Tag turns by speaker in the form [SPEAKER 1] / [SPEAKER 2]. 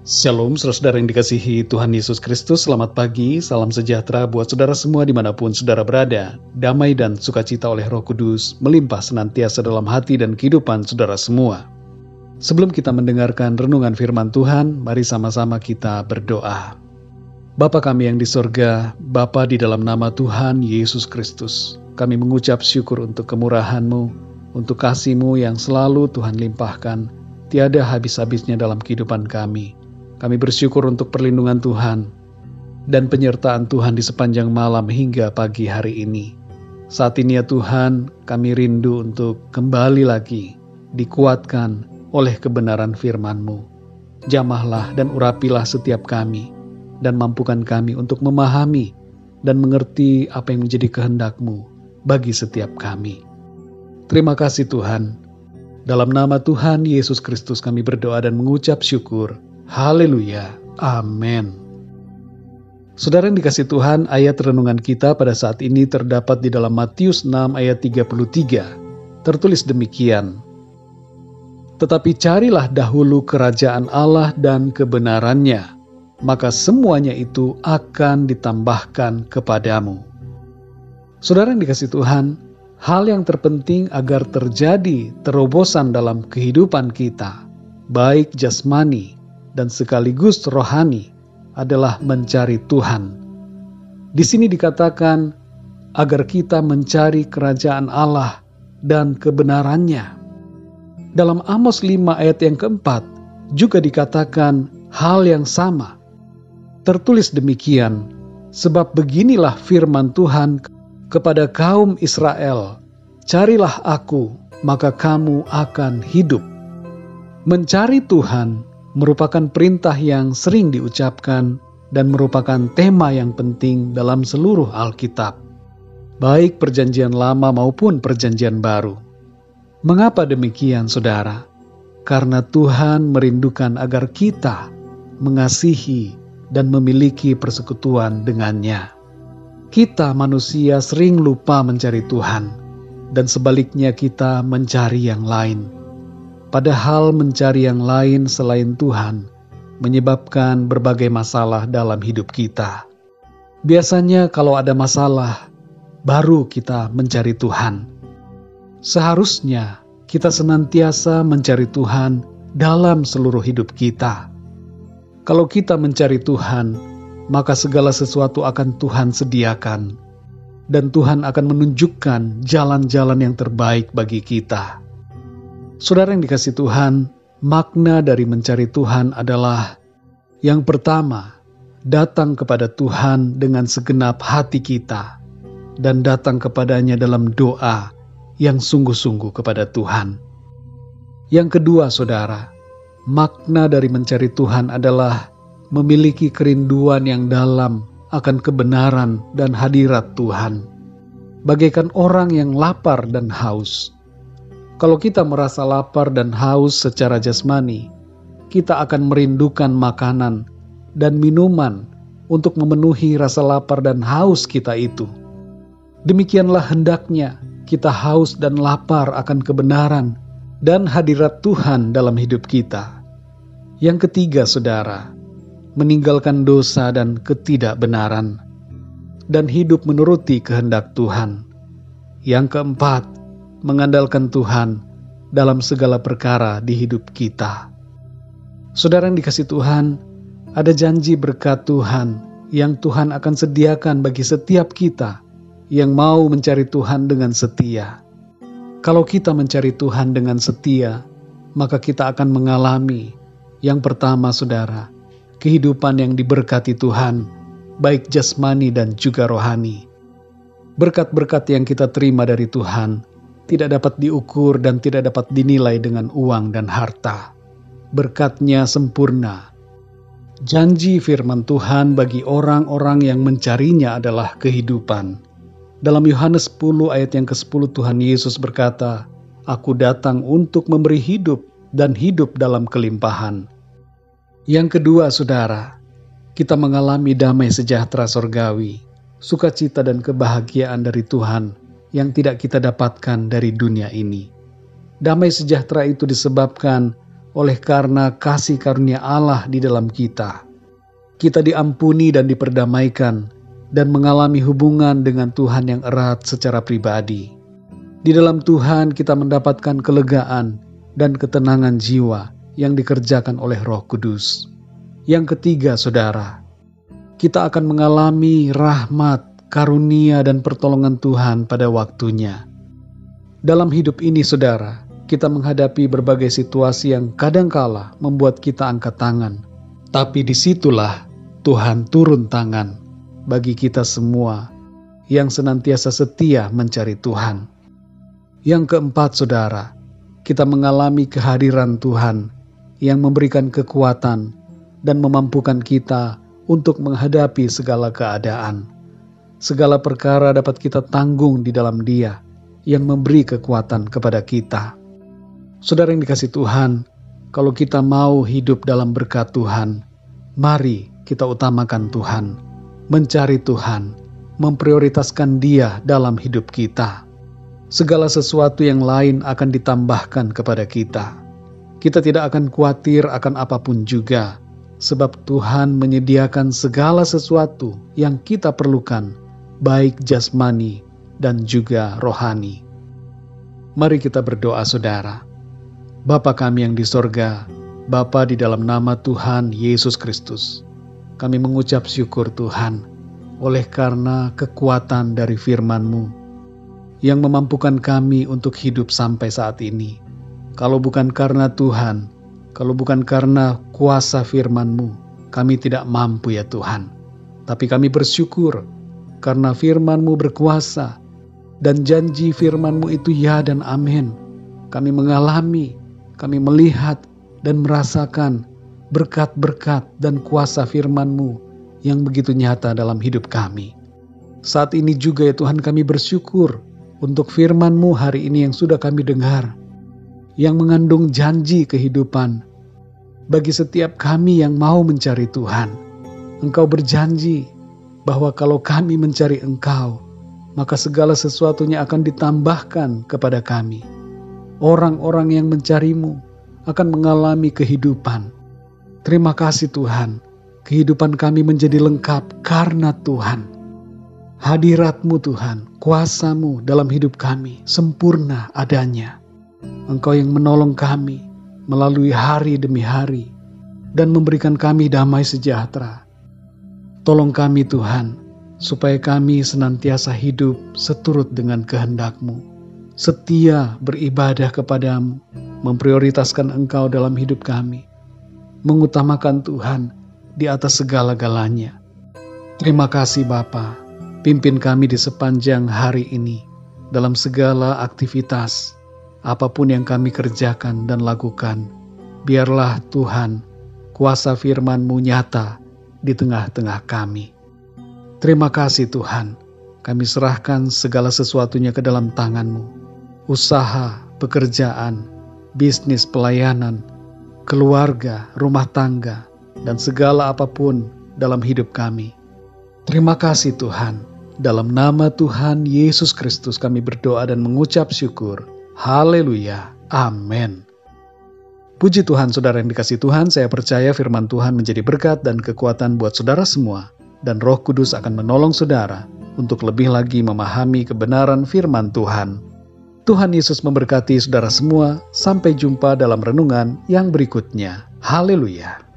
[SPEAKER 1] Shalom, saudara yang dikasihi Tuhan Yesus Kristus. Selamat pagi, salam sejahtera buat saudara semua dimanapun saudara berada. Damai dan sukacita oleh Roh Kudus melimpah senantiasa dalam hati dan kehidupan saudara semua. Sebelum kita mendengarkan renungan firman Tuhan, mari sama-sama kita berdoa. Bapa kami yang di sorga, Bapa di dalam nama Tuhan Yesus Kristus, kami mengucap syukur untuk kemurahan-Mu, untuk kasih-Mu yang selalu Tuhan limpahkan, tiada habis-habisnya dalam kehidupan kami. Kami bersyukur untuk perlindungan Tuhan dan penyertaan Tuhan di sepanjang malam hingga pagi hari ini. Saat ini ya Tuhan, kami rindu untuk kembali lagi dikuatkan oleh kebenaran firman-Mu. Jamahlah dan urapilah setiap kami dan mampukan kami untuk memahami dan mengerti apa yang menjadi kehendak-Mu bagi setiap kami. Terima kasih Tuhan. Dalam nama Tuhan Yesus Kristus kami berdoa dan mengucap syukur. Haleluya. Amin. Saudara yang dikasihi Tuhan, ayat renungan kita pada saat ini terdapat di dalam Matius 6 ayat 33. Tertulis demikian. Tetapi carilah dahulu kerajaan Allah dan kebenarannya, maka semuanya itu akan ditambahkan kepadamu. Saudara yang dikasihi Tuhan, hal yang terpenting agar terjadi terobosan dalam kehidupan kita, baik jasmani dan sekaligus rohani, adalah mencari Tuhan. Di sini dikatakan agar kita mencari kerajaan Allah dan kebenarannya. Dalam Amos 5 ayat yang keempat juga dikatakan hal yang sama. Tertulis demikian, sebab beginilah firman Tuhan kepada kaum Israel, carilah aku, maka kamu akan hidup. Mencari Tuhan merupakan perintah yang sering diucapkan dan merupakan tema yang penting dalam seluruh Alkitab, baik Perjanjian Lama maupun Perjanjian Baru. Mengapa demikian, saudara? Karena Tuhan merindukan agar kita mengasihi dan memiliki persekutuan dengannya. Kita manusia sering lupa mencari Tuhan, dan sebaliknya kita mencari yang lain. Padahal mencari yang lain selain Tuhan menyebabkan berbagai masalah dalam hidup kita. Biasanya kalau ada masalah, baru kita mencari Tuhan. Seharusnya kita senantiasa mencari Tuhan dalam seluruh hidup kita. Kalau kita mencari Tuhan, maka segala sesuatu akan Tuhan sediakan, dan Tuhan akan menunjukkan jalan-jalan yang terbaik bagi kita. Saudara yang dikasihi Tuhan, makna dari mencari Tuhan adalah yang pertama, datang kepada Tuhan dengan segenap hati kita dan datang kepadanya dalam doa yang sungguh-sungguh kepada Tuhan. Yang kedua, saudara, makna dari mencari Tuhan adalah memiliki kerinduan yang dalam akan kebenaran dan hadirat Tuhan, bagaikan orang yang lapar dan haus. Kalau kita merasa lapar dan haus secara jasmani, kita akan merindukan makanan dan minuman untuk memenuhi rasa lapar dan haus kita itu. Demikianlah hendaknya kita haus dan lapar akan kebenaran dan hadirat Tuhan dalam hidup kita. Yang ketiga, saudara, meninggalkan dosa dan ketidakbenaran dan hidup menuruti kehendak Tuhan. Yang keempat, mengandalkan Tuhan dalam segala perkara di hidup kita. Saudara yang dikasihi Tuhan, ada janji berkat Tuhan yang Tuhan akan sediakan bagi setiap kita yang mau mencari Tuhan dengan setia. Kalau kita mencari Tuhan dengan setia, maka kita akan mengalami yang pertama, saudara, kehidupan yang diberkati Tuhan, baik jasmani dan juga rohani. Berkat-berkat yang kita terima dari Tuhan tidak dapat diukur dan tidak dapat dinilai dengan uang dan harta. Berkatnya sempurna. Janji firman Tuhan bagi orang-orang yang mencarinya adalah kehidupan. Dalam Yohanes 10 ayat yang ke-10 Tuhan Yesus berkata, "Aku datang untuk memberi hidup dan hidup dalam kelimpahan." Yang kedua, saudara, kita mengalami damai sejahtera sorgawi, sukacita dan kebahagiaan dari Tuhan yang tidak kita dapatkan dari dunia ini. Damai sejahtera itu disebabkan oleh karena kasih karunia Allah di dalam kita. Kita diampuni dan diperdamaikan dan mengalami hubungan dengan Tuhan yang erat secara pribadi. Di dalam Tuhan kita mendapatkan kelegaan dan ketenangan jiwa yang dikerjakan oleh Roh Kudus. Yang ketiga, saudara, kita akan mengalami rahmat, karunia, dan pertolongan Tuhan pada waktunya. Dalam hidup ini, saudara, kita menghadapi berbagai situasi yang kadangkala membuat kita angkat tangan. Tapi disitulah Tuhan turun tangan bagi kita semua yang senantiasa setia mencari Tuhan. Yang keempat, saudara, kita mengalami kehadiran Tuhan yang memberikan kekuatan dan memampukan kita untuk menghadapi segala keadaan. Segala perkara dapat kita tanggung di dalam Dia yang memberi kekuatan kepada kita. Saudara yang dikasihi Tuhan, kalau kita mau hidup dalam berkat Tuhan, mari kita utamakan Tuhan, mencari Tuhan, memprioritaskan Dia dalam hidup kita. Segala sesuatu yang lain akan ditambahkan kepada kita. Kita tidak akan khawatir akan apapun juga, sebab Tuhan menyediakan segala sesuatu yang kita perlukan, baik jasmani dan juga rohani. Mari kita berdoa, saudara. Bapa kami yang di sorga, Bapa di dalam nama Tuhan Yesus Kristus, kami mengucap syukur Tuhan, oleh karena kekuatan dari firman-Mu, yang memampukan kami untuk hidup sampai saat ini. Kalau bukan karena Tuhan, kalau bukan karena kuasa firman-Mu, kami tidak mampu ya Tuhan. Tapi kami bersyukur, karena firman-Mu berkuasa, dan janji firman-Mu itu ya dan amin. Kami mengalami, kami melihat dan merasakan berkat-berkat dan kuasa firman-Mu yang begitu nyata dalam hidup kami. Saat ini juga ya Tuhan, kami bersyukur untuk firman-Mu hari ini yang sudah kami dengar, yang mengandung janji kehidupan bagi setiap kami yang mau mencari Tuhan. Engkau berjanji bahwa kalau kami mencari Engkau, maka segala sesuatunya akan ditambahkan kepada kami. Orang-orang yang mencari-Mu akan mengalami kehidupan. Terima kasih Tuhan, kehidupan kami menjadi lengkap karena Tuhan. Hadirat-Mu Tuhan, kuasa-Mu dalam hidup kami sempurna adanya. Engkau yang menolong kami melalui hari demi hari dan memberikan kami damai sejahtera. Tolong kami Tuhan, supaya kami senantiasa hidup seturut dengan kehendak-Mu, setia beribadah kepadamu, memprioritaskan Engkau dalam hidup kami, mengutamakan Tuhan di atas segala-galanya. Terima kasih Bapa, pimpin kami di sepanjang hari ini, dalam segala aktivitas, apapun yang kami kerjakan dan lakukan. Biarlah Tuhan, kuasa firman-Mu nyata di tengah-tengah kami. Terima kasih Tuhan, kami serahkan segala sesuatunya ke dalam tangan-Mu. Usaha, pekerjaan, bisnis, pelayanan, keluarga, rumah tangga, dan segala apapun dalam hidup kami. Terima kasih Tuhan, dalam nama Tuhan Yesus Kristus kami berdoa dan mengucap syukur. Haleluya, amin. Puji Tuhan, saudara yang dikasihi Tuhan, saya percaya firman Tuhan menjadi berkat dan kekuatan buat saudara semua. Dan Roh Kudus akan menolong saudara untuk lebih lagi memahami kebenaran firman Tuhan. Tuhan Yesus memberkati saudara semua. Sampai jumpa dalam renungan yang berikutnya. Haleluya.